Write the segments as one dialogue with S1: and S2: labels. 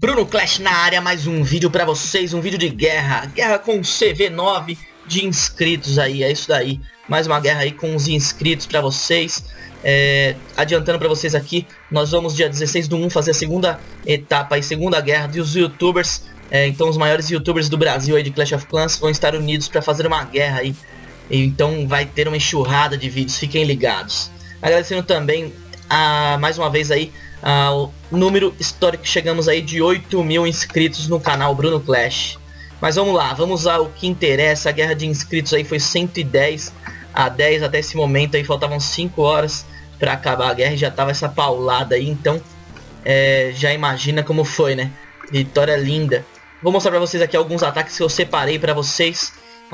S1: Bruno Clash na área, mais um vídeo pra vocês, um vídeo de guerra com CV9 de inscritos aí, é isso daí. Mais uma guerra aí com os inscritos pra vocês. Adiantando pra vocês aqui, nós vamos dia 16/1 fazer a segunda etapa aí, segunda guerra dos youtubers. Então os maiores youtubers do Brasil aí de Clash of Clans vão estar unidos pra fazer uma guerra aí. Então vai ter uma enxurrada de vídeos, fiquem ligados. Agradecendo também mais uma vez aí o número histórico que chegamos aí de 8.000 inscritos no canal Bruno Clash. Mas vamos lá, vamos ao que interessa. A guerra de inscritos aí foi 110 a 10 até esse momento aí, faltavam 5 horas para acabar a guerra e já tava essa paulada aí, então já imagina como foi, né? Vitória linda. Vou mostrar para vocês aqui alguns ataques que eu separei para vocês.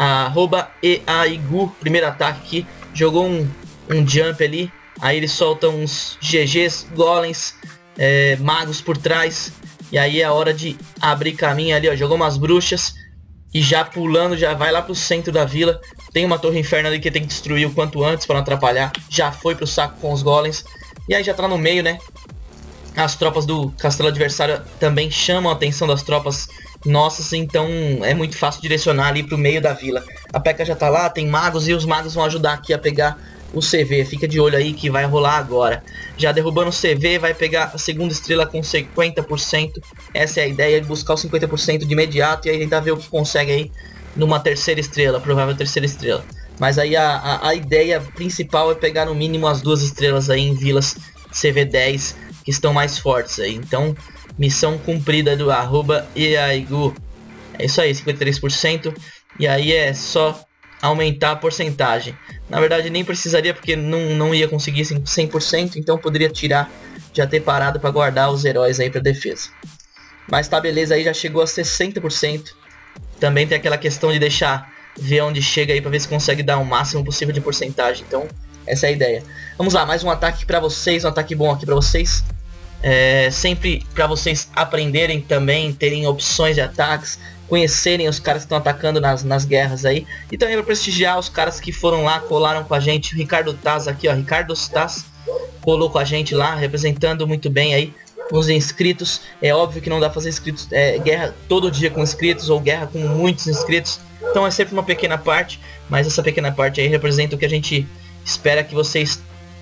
S1: @eaigu, primeiro ataque aqui, jogou um jump ali. Aí eles soltam uns GGs, golems, magos por trás. E aí é a hora de abrir caminho ali, ó. Jogou umas bruxas. E já pulando, já vai lá pro centro da vila. Tem uma torre inferno ali que tem que destruir o quanto antes para não atrapalhar. Já foi pro saco com os golems. E aí já tá no meio, né? As tropas do castelo adversário também chamam a atenção das tropas nossas. Então é muito fácil direcionar ali pro meio da vila. A P.E.K.K.A já tá lá, tem magos. E os magos vão ajudar aqui a pegar o CV, fica de olho aí que vai rolar agora. Já derrubando o CV, vai pegar a segunda estrela com 50%. Essa é a ideia, de buscar os 50% de imediato e aí tentar ver o que consegue aí numa terceira estrela, provável terceira estrela. Mas aí a ideia principal é pegar no mínimo as 2 estrelas aí em vilas CV10 que estão mais fortes aí. Então, missão cumprida do @eaigu. É isso aí, 53%. E aí é só aumentar a porcentagem. Na verdade nem precisaria, porque não ia conseguir 100%, então poderia tirar, já ter parado para guardar os heróis aí para defesa. Mas tá beleza, aí já chegou a 60%. Também tem aquela questão de deixar ver onde chega aí para ver se consegue dar o máximo possível de porcentagem. Então essa é a ideia. Vamos lá, mais um ataque para vocês, um ataque bom aqui para vocês. Sempre para vocês aprenderem também, terem opções de ataques, conhecerem os caras que estão atacando nas guerras aí. E também para prestigiar os caras que foram lá, colaram com a gente. O Ricardo Taz aqui, ó, Ricardo Taz colou com a gente lá, representando muito bem aí os inscritos. É óbvio que não dá pra fazer inscritos, guerra todo dia com inscritos ou guerra com muitos inscritos. Então é sempre uma pequena parte, mas essa pequena parte aí representa o que a gente espera que vocês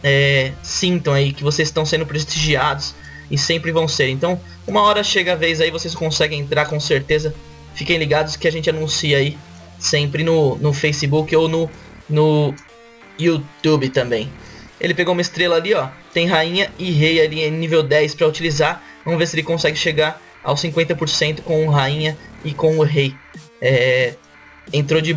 S1: sintam aí, que vocês estão sendo prestigiados e sempre vão ser. Então uma hora chega a vez aí, vocês conseguem entrar com certeza. Fiquem ligados que a gente anuncia aí sempre no Facebook ou no YouTube também. Ele pegou uma estrela ali, ó. Tem rainha e rei ali em nível 10 para utilizar. Vamos ver se ele consegue chegar aos 50% com rainha e com o rei. Entrou de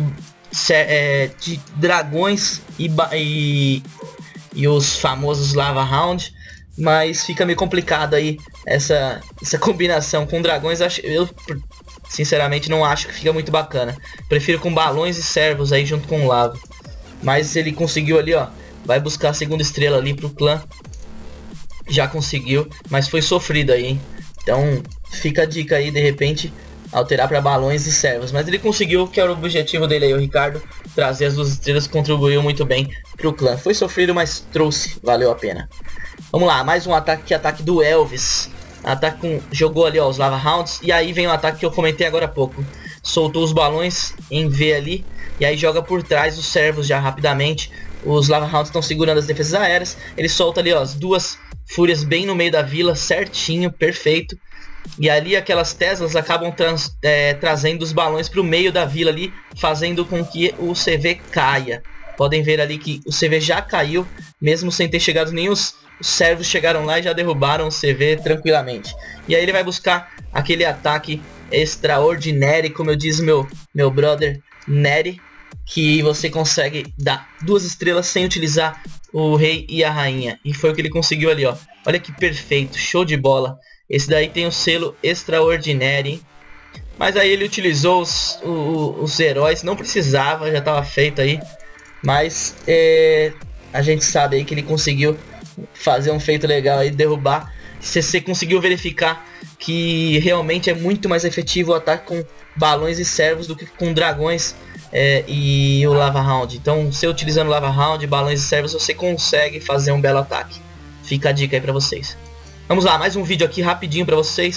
S1: dragões e os famosos Lava Round. Mas fica meio complicado aí essa combinação com dragões. Eu sinceramente não acho que fica muito bacana. Prefiro com balões e servos aí junto com lava. Mas ele conseguiu ali, ó. Vai buscar a segunda estrela ali pro clã. Já conseguiu, mas foi sofrido aí, hein? Então fica a dica aí, de repente alterar para balões e servos. Mas ele conseguiu, que era o objetivo dele aí, o Ricardo. Trazer as 2 estrelas, contribuiu muito bem pro clã. Foi sofrido, mas trouxe, valeu a pena. Vamos lá, mais um ataque, que é ataque do Elvis. Ataque jogou ali, ó, os Lava Rounds. E aí vem o ataque que eu comentei agora há pouco. Soltou os balões em V ali. E aí joga por trás os servos já rapidamente. Os Lava Rounds estão segurando as defesas aéreas. Ele solta ali, ó, as 2 fúrias bem no meio da vila, certinho, perfeito. E ali aquelas Teslas acabam trazendo os balões para o meio da vila ali, fazendo com que o CV caia. Podem ver ali que o CV já caiu, mesmo sem ter chegado nem os servos chegaram lá e já derrubaram o CV tranquilamente. E aí ele vai buscar aquele ataque extraordinário, como eu diz meu brother Nery, que você consegue dar 2 estrelas sem utilizar o rei e a rainha. E foi o que ele conseguiu ali, ó. Olha que perfeito, show de bola. Esse daí tem o selo extraordinário, hein? Mas aí ele utilizou os heróis, não precisava, já estava feito aí. Mas a gente sabe aí que ele conseguiu fazer um feito legal aí, derrubar. Você conseguiu verificar que realmente é muito mais efetivo o ataque com balões e servos do que com dragões e o Lava Round. Então, você utilizando Lava Round, balões e servos, você consegue fazer um belo ataque. Fica a dica aí pra vocês. Vamos lá, mais um vídeo aqui rapidinho pra vocês.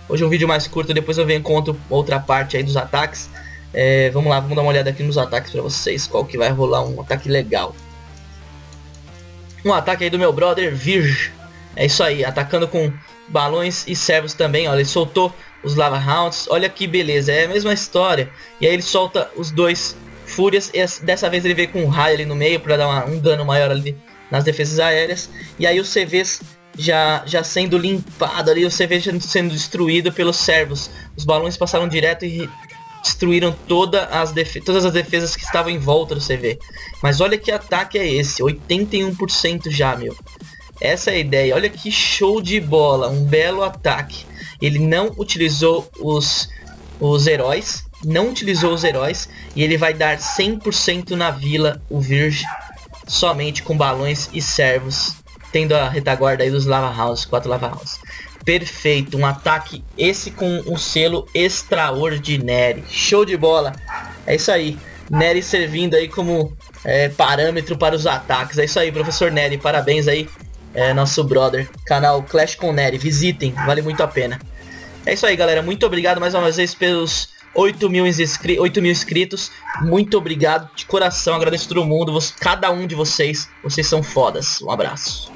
S1: Hoje é um vídeo mais curto, depois eu venho conto outra parte aí dos ataques. Vamos lá, vamos dar uma olhada aqui nos ataques pra vocês, qual que vai rolar um ataque legal. Um ataque aí do meu brother Virg. É isso aí, atacando com balões e servos também, olha, ele soltou os Lava Hounds, olha que beleza, é a mesma história. E aí ele solta os dois Fúrias, e dessa vez ele veio com um raio ali no meio para dar um dano maior ali nas defesas aéreas. E aí os CVs já sendo limpado ali, o CV já sendo destruído pelos servos. Os balões passaram direto e destruíram todas as defesas que estavam em volta do CV. Mas olha que ataque é esse, 81% já, meu. Essa é a ideia, olha que show de bola, um belo ataque. Ele não utilizou os heróis, e ele vai dar 100% na vila, o Virgem, somente com balões e servos, tendo a retaguarda aí dos Lava Hounds, 4 Lava Hounds. Perfeito, um ataque esse com o selo extraordinário, show de bola. É isso aí, Nery servindo aí como parâmetro para os ataques. É isso aí, professor Nery, parabéns aí, nosso brother. Canal Clash com Nery, visitem, vale muito a pena. É isso aí, galera, muito obrigado mais uma vez pelos 8 mil inscritos, muito obrigado de coração, agradeço a todo mundo, cada um de vocês são fodas, um abraço.